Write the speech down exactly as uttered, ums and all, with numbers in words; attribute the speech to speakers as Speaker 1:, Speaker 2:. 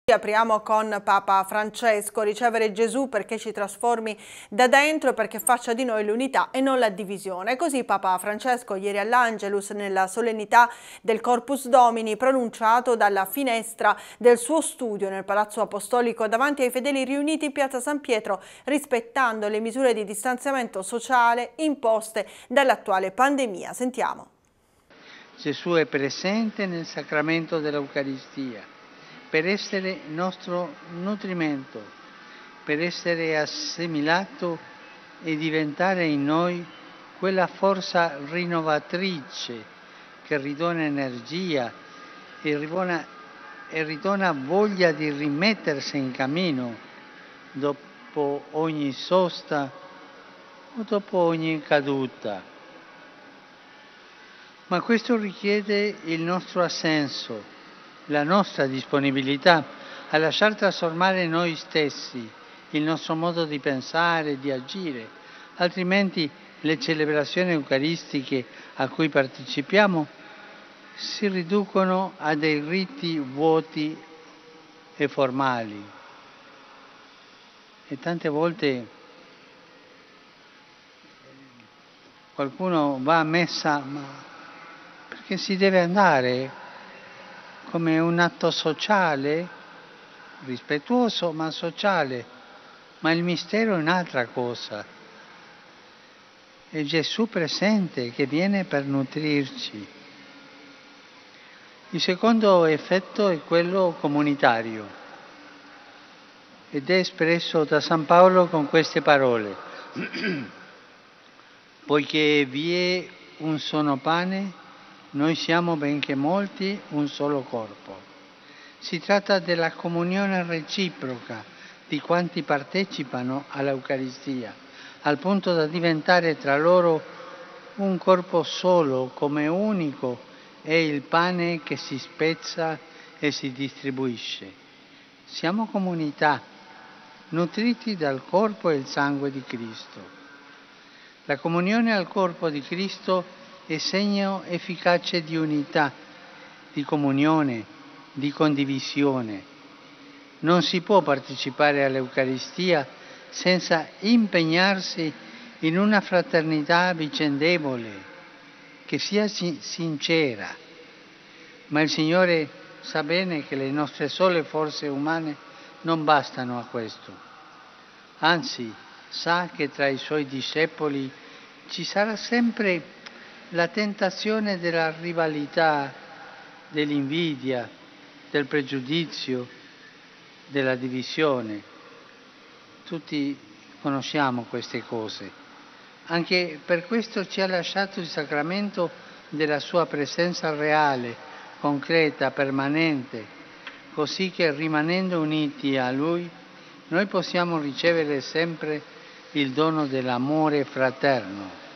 Speaker 1: Apriamo con Papa Francesco: ricevere Gesù perché ci trasformi da dentro e perché faccia di noi l'unità e non la divisione. Così Papa Francesco ieri all'Angelus, nella solennità del Corpus Domini pronunciato dalla finestra del suo studio nel Palazzo Apostolico davanti ai fedeli riuniti in Piazza San Pietro, rispettando le misure di distanziamento sociale imposte dall'attuale pandemia. Sentiamo.
Speaker 2: Gesù è presente nel sacramento dell'Eucaristia per essere nostro nutrimento, per essere assimilato e diventare in noi quella forza rinnovatrice che ridona energia e ridona, e ridona voglia di rimettersi in cammino dopo ogni sosta o dopo ogni caduta. Ma questo richiede il nostro assenso, la nostra disponibilità a lasciar trasformare noi stessi, il nostro modo di pensare e di agire, altrimenti le celebrazioni eucaristiche a cui partecipiamo si riducono a dei riti vuoti e formali. E tante volte qualcuno va a messa ma perché si deve andare, come un atto sociale, rispettoso ma sociale, ma il mistero è un'altra cosa. È Gesù presente che viene per nutrirci. Il secondo effetto è quello comunitario ed è espresso da San Paolo con queste parole: poiché vi è un solo pane, noi siamo, benché molti, un solo corpo. Si tratta della comunione reciproca di quanti partecipano all'Eucaristia, al punto da diventare tra loro un corpo solo, come unico è il pane che si spezza e si distribuisce. Siamo comunità, nutriti dal corpo e il sangue di Cristo. La comunione al corpo di Cristo è segno efficace di unità, di comunione, di condivisione. Non si può partecipare all'Eucaristia senza impegnarsi in una fraternità vicendevole, che sia sincera. Ma il Signore sa bene che le nostre sole forze umane non bastano a questo. Anzi, sa che tra i Suoi discepoli ci sarà sempre la tentazione della rivalità, dell'invidia, del pregiudizio, della divisione. Tutti conosciamo queste cose. Anche per questo ci ha lasciato il sacramento della sua presenza reale, concreta, permanente, così che rimanendo uniti a Lui noi possiamo ricevere sempre il dono dell'amore fraterno.